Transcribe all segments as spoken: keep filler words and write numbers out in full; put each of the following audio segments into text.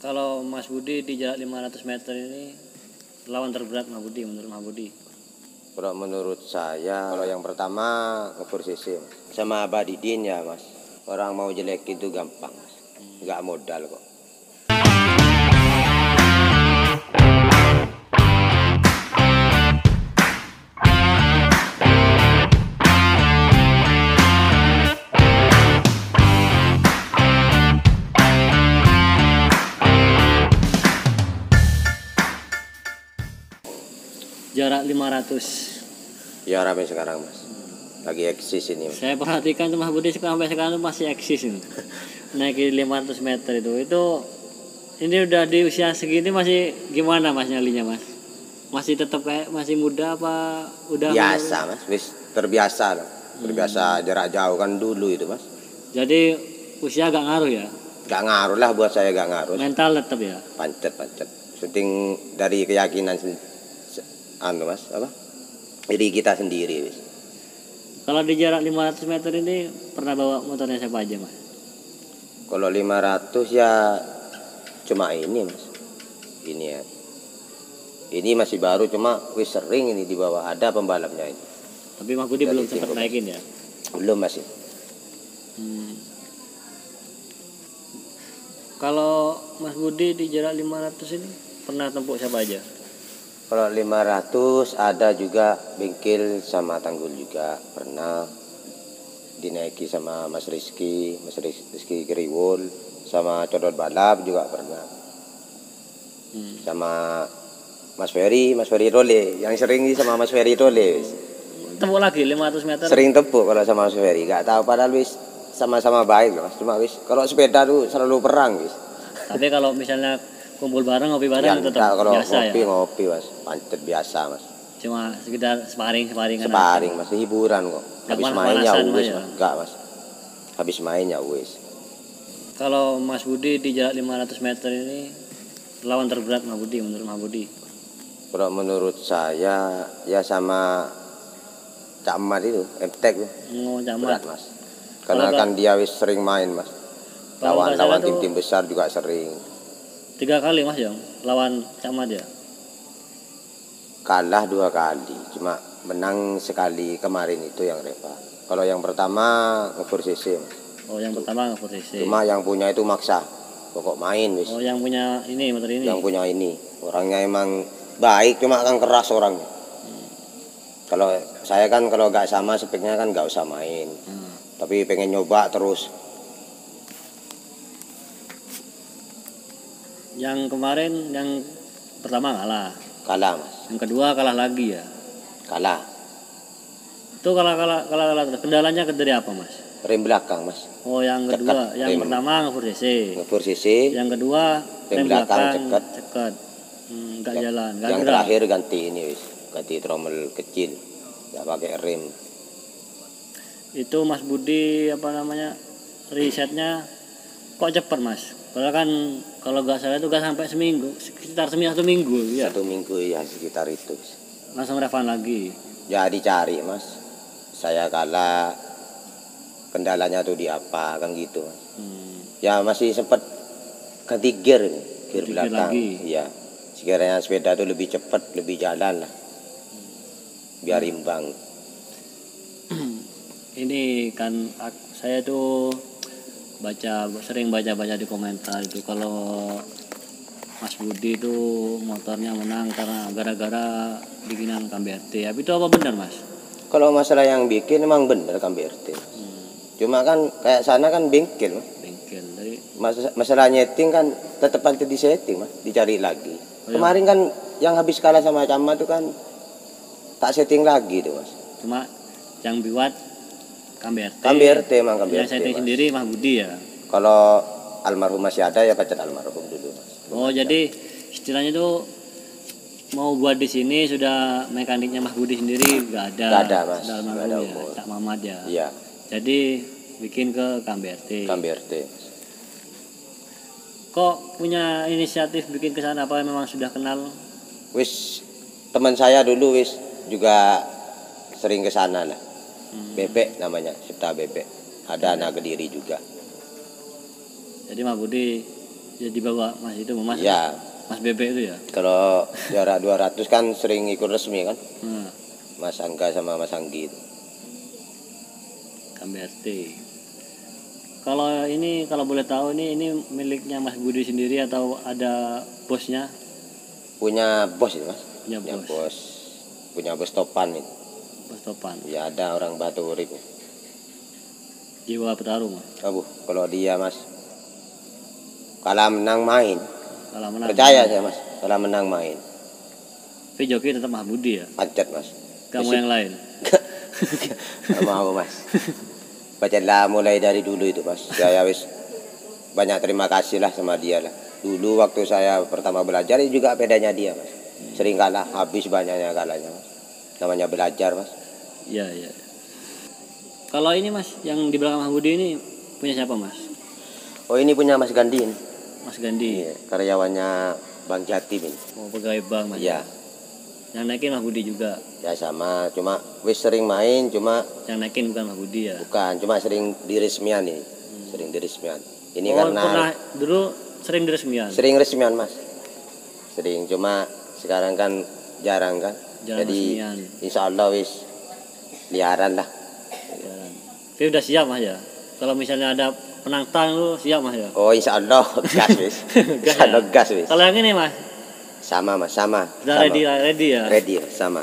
Kalau Mas Budi di jarak lima ratus meter ini lawan terberat Mas Budi menurut Mas Budi? Kalau menurut saya, kalau yang pertama ngebur sisi sama Badidin ya mas. Orang mau jelek itu gampang mas, nggak modal kok. Jarak lima ratus. Ya rame sekarang mas, lagi eksis ini mas. Saya perhatikan Mas Budi sampai sekarang masih eksis ini. Naik lima ratus meter itu. Itu ini udah di usia segini masih gimana mas nyalinya mas? Masih tetap kayak masih muda apa udah? Biasa mas, wis terbiasa loh. Terbiasa hmm. jarak jauh kan dulu itu mas. Jadi usia gak ngaruh ya? Gak ngaruh lah buat saya, gak ngaruh. Mental tetap ya? Pancet pancet. Syuting dari keyakinan anu mas apa? Diri kita sendiri wis. Kalau di jarak lima ratus meter ini pernah bawa motornya siapa aja mas? Kalau lima ratus ya cuma ini mas. Ini ya. Ini masih baru cuma wis sering ini di bawah, ada pembalapnya ini. Tapi Mas Budi belum sempat naikin ya? Belum masih. Hmm. Kalau Mas Budi di jarak lima ratus ini pernah tempuk siapa aja? Kalau lima ratus ada juga bengkel sama tanggul juga pernah dinaiki sama Mas Rizky, Mas Rizky Kriwul, sama Codot Balap juga pernah. Hmm. Sama Mas Ferry, Mas Ferry Role, yang sering sama Mas Ferry Role. Tempuk lagi lima ratus meter. Sering tempuk kalau sama Mas Ferry, gak tahu padahal wis sama-sama baik loh Mas. Cuma wis kalau sepeda tuh selalu perang wis. Tapi kalau misalnya kumpul bareng ngopi bareng ya, tetap kalau biasa ngopi, ya. Ngopi mas, pancet biasa mas. Cuma sekedar sparring sparring. Sparring mas, hiburan kok. Habis main ya wis, enggak mas. Habis main ya wis. Kalau Mas Budi di jarak lima ratus meter ini lawan terberat Mas Budi menurut Mas Budi? Kalau menurut saya ya sama Cak Mat itu, Emtek tuh. Oh, Cak Mat. Berat mas. Karena kan dia wis sering main mas. Lawan-lawan tim-tim besar juga sering. Tiga kali mas yang lawan Cak Mat ya? Kalah dua kali, cuma menang sekali kemarin itu yang Reva. Kalau yang pertama ngebur C C mas. Oh yang pertama ngebur C C. Cuma yang punya itu maksa, pokok main wis. Oh yang punya ini motor ini? Yang punya ini, orangnya emang baik, cuma kan keras orangnya. Hmm. Kalau saya kan kalau gak sama speknya kan gak usah main. Hmm. Tapi pengen nyoba terus. Yang kemarin yang pertama kalah. Kalah mas. Yang kedua kalah lagi ya. Kalah. Itu kalah kalah kalah kalah. Kendalanya dari apa mas? Rem belakang mas. Oh yang kedua, ceket, yang rem. pertama ngebur C C. Ngebur C C. Yang kedua rem, rem belakang, belakang ceket. Ceket. Hmm, gak yang, jalan. Gak yang gerak. Terakhir ganti ini wis, ganti trommel kecil, nggak pakai rem. Itu Mas Budi apa namanya risetnya kok cepet mas? Kalau kan kalau gak salah itu gak sampai seminggu, sekitar seminggu satu minggu ya. Satu minggu ya sekitar itu. Langsung refund lagi. Ya dicari mas. Saya kalah, kendalanya tuh di apa kan gitu mas. Hmm. Ya masih sempat ganti gear, gear belakang. Iya. Sekiranya sepeda tuh lebih cepat, lebih jalan lah. Biar imbang. Ini kan saya tuh baca sering baca-baca di komentar itu kalau Mas Budi itu motornya menang karena gara-gara bikinan K B R T. Tapi itu apa benar mas? Kalau masalah yang bikin emang benar K B R T. Hmm. Cuma kan kayak sana kan bengkel. Bengkel. Dari Mas masalah nyeting kan tetap nanti di setting mas, dicari lagi. Oh, kemarin ya? Kan yang habis kalah sama Cama itu kan tak setting lagi tuh mas. Cuma yang buat K B R T. K B R T emang K B R T. Yang setting mas. Sendiri Mas Budi ya. Kalau almarhum masih ada ya pacar almarhum dulu mas. Oh ada. Jadi istilahnya tuh mau buat di sini sudah mekaniknya Mas Budi sendiri nggak ada. Nggak ada mas. Sudah almarhum ya, Cak Mamat ya. Iya. Jadi bikin ke K B R T. K B R T. Kok punya inisiatif bikin ke sana apa memang sudah kenal? Wis teman saya dulu wis juga sering ke sana lah. Hmm. Bebek namanya, Cipta Bebek. Ada anak Kediri juga. Jadi Mas Budi Ya dibawa Mas itu Mas. Ya. Mas Bebek itu ya. Kalau jarak dua ratus kan sering ikut resmi kan. Hmm. Mas Angga sama Mas Anggi itu. K B R T. Kalau ini kalau boleh tahu ini ini miliknya Mas Budi sendiri atau ada bosnya? Punya bos itu Mas. Punya Punya bos. bos. Punya bos topan itu. Bos topan. Ya ada orang Batu Urip. Jiwa petarung. Abu, kalau dia Mas kalah menang main. Kalau menang. Percaya saya Mas, kalah menang main. Tapi joki tetap Mas Budi ya. Macet Mas. Kamu yang lain. Gak mau Mas. Bacalah mulai dari dulu itu Mas. Saya wis banyak terima kasih lah sama dia lah. Dulu waktu saya pertama belajar juga bedanya dia Mas. Sering kalah, habis banyaknya kalahnya Mas. Namanya belajar Mas. Iya, iya. Kalau ini Mas, yang di belakang Mas Budi ini punya siapa Mas? Oh ini punya Mas Gandhi ini. Mas Gandhi. Iya, karyawannya Bang Jatim ini. Oh, pegawai bank Mas. Iya. Yang naikin Mas Budi juga. Ya sama, cuma wis sering main, cuma Yang naikin bukan Mas Budi ya. bukan, cuma sering di resmian ini. Hmm. Sering di resmian. Ini oh, karena pernah dulu sering di resmian. Sering resmian Mas. Sering, cuma sekarang kan jarang kan. Jarang Jadi resmian. insya Allah wis liaran lah. Jalan. Tapi udah siap Mas ya. Kalau misalnya ada penantang lu siap Mas ya. Oh insya Allah gas wis. Gas Insya Allah ya? gas wis. Kalau yang ini Mas, Sama Mas, sama. udah sama. ready ready ya. Ready Mas, sama.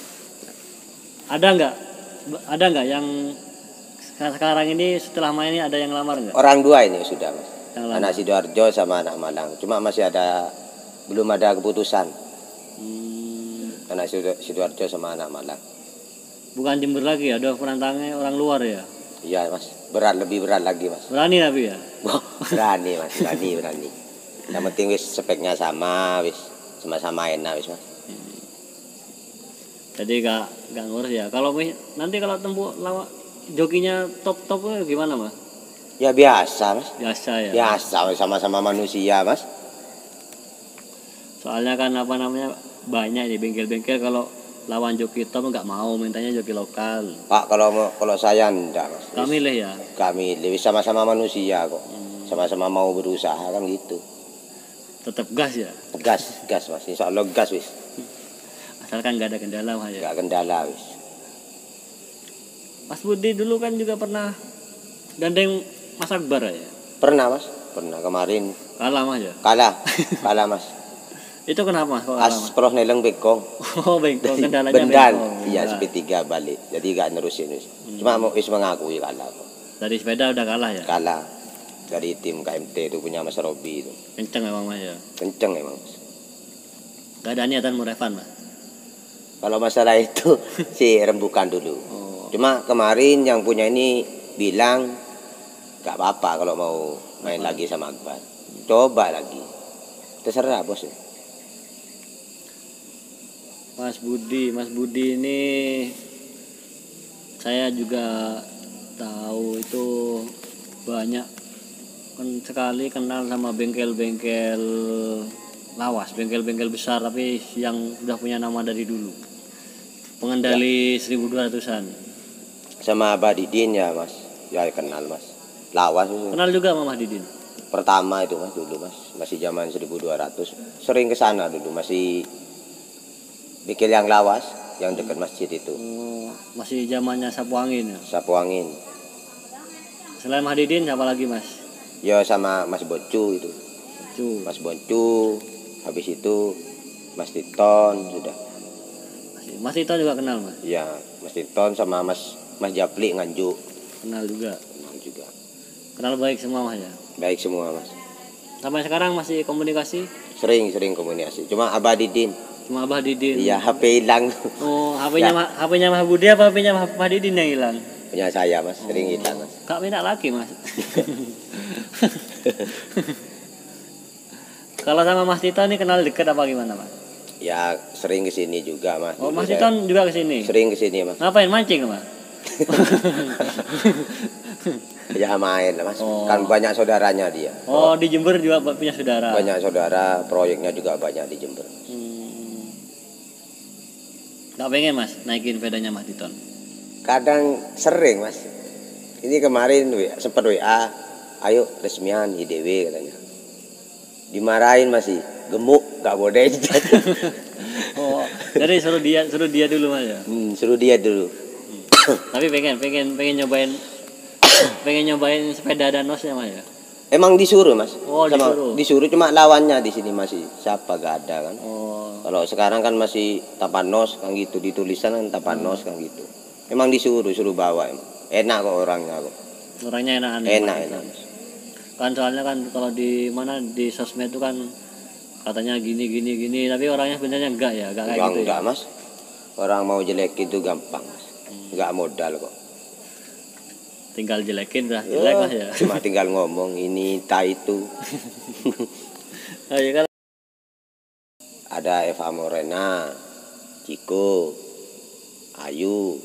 Ada nggak? Ada nggak yang sekarang ini setelah main ini ada yang lamar nggak? Orang dua ini sudah Mas. Yang lamar. Anak Sidoarjo sama anak Malang. Cuma masih ada belum ada keputusan. Hmm, Anak Sido- Sidoarjo sama anak Malang. bukan Jember lagi ya, ada penantangnya orang luar ya. Iya Mas, berat lebih berat lagi Mas. Berani tapi ya. Wah, berani Mas, berani berani. Yang penting wis speknya sama, wis sama-sama enak wis Mas. Jadi gak gak ngurus ya. Kalau mi- nanti kalau tempuh lawa jokinya top top gimana Mas? Ya biasa Mas. Biasa ya. Biasa wis sama-sama manusia Mas. Soalnya kan apa namanya banyak di bengkel-bengkel kalau lawan joki top nggak mau mintanya joki lokal. Pak kalau mau kalau saya enggak Mas. Wis- Kami leh ya. Kami lebih sama-sama manusia kok. Hmm, Sama-sama mau berusaha kan gitu. tetap gas ya. Gas, gas Mas. Insya Allah gas wis. Asalkan nggak ada kendala Mas ya. Enggak kendala wis. Mas Budi dulu kan juga pernah gandeng Mas Akbar ya. Pernah Mas? Pernah kemarin Kalah Mas ya. kalah. Kalah Mas. Itu kenapa Mas? Kok kalah Mas? Asproh neleng bekong. Oh bengkok kendalanya Bendan. bengkok. Iya, Ya. S P tiga balik. Jadi gak nerusin wis. Cuma mau wis mengakui kalah kok. Dari sepeda udah kalah ya. Kalah dari tim K M T itu punya Mas Robi itu. Kenceng memang Mas ya. Kenceng emang Mas. Gak ada niatan mau revan Mas. Kalau masalah itu sih rembukan dulu. Oh. Cuma kemarin yang punya ini bilang gak apa-apa kalau mau main Apa? lagi sama Akbar. Coba lagi. Terserah bos. Mas Budi, Mas Budi ini saya juga tahu itu banyak kan sekali kenal sama bengkel-bengkel lawas, bengkel-bengkel besar tapi yang sudah punya nama dari dulu. Pengendali seribu dua ratusan. Sama Badidin ya Mas. Ya kenal Mas. Lawas itu. Kenal juga sama Mas Didin. Pertama itu Mas dulu Mas. Masih zaman seribu dua ratus. Sering ke sana dulu masih bikin yang lawas yang dekat masjid itu. Oh, masih zamannya sapu angin ya. Sapu angin. Selain Mas Didin siapa lagi Mas? Ya sama Mas Bocu itu. Cu. Mas Bocu. Habis itu Mas Titon sudah. Mas Tito juga kenal Mas. Ya, Mas Titon sama Mas Mas Japli Nganjuk. Kenal juga. Kenal juga. Kenal baik semua Mas ya. Baik semua Mas. Sampai sekarang masih komunikasi? Sering-sering komunikasi. Cuma Abah Didin. Cuma Abah Didin. Iya, H P hilang. Oh, H P-nya Ya. Ma- H P-nya Mas Budi apa H P-nya Mas Mas Didin yang hilang? Punya saya Mas, sering hilang Mas. Kak minta lagi Mas. Kalau sama Mas Tito ini kenal dekat apa gimana Mas? Ya, sering ke sini juga Mas. Oh, Dulu Mas saya Tito juga ke sini. sering ke sini Mas. Ngapain mancing Mas? Ya main lah Mas. Oh. Kan banyak saudaranya dia. Oh, di Jember juga punya saudara. Banyak saudara, proyeknya juga banyak di Jember. Hmm. Gak pengen Mas naikin sepedanya Mas Titon? Kadang sering Mas. Ini kemarin W A, sempat W A, ayo resmian I D W katanya. Dimarahin masih gemuk, gak boleh. Oh, jadi suruh dia suruh dia dulu mas ya. Hmm, suruh dia dulu. Tapi pengen pengen pengen nyobain pengen nyobain sepeda danosnya mas ya. Emang disuruh mas? Oh, Sama, disuruh. disuruh cuma lawannya di sini masih siapa gak ada kan? Oh, Kalau sekarang kan masih tapanos kan gitu, di tulisan kan tapanos kan gitu. Emang disuruh suruh bawa emang. Enak kok orangnya kok. orangnya enakan ya, Enak Mas? enak. Kan soalnya kan kalau di mana di sosmed itu kan katanya gini gini gini, tapi orangnya sebenarnya enggak ya, enggak kayak Enggak gitu enggak ya. mas. Orang mau jelek itu gampang mas. Enggak modal kok. Tinggal jelekin udah jelek mas ya. Cuma tinggal ngomong ini tai itu. Oh, ya kan. Ada Eva Morena, Ciko, Ayu,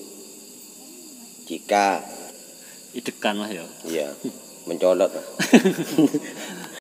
Cika. Idekan mas ya. Iya, mencolot mas.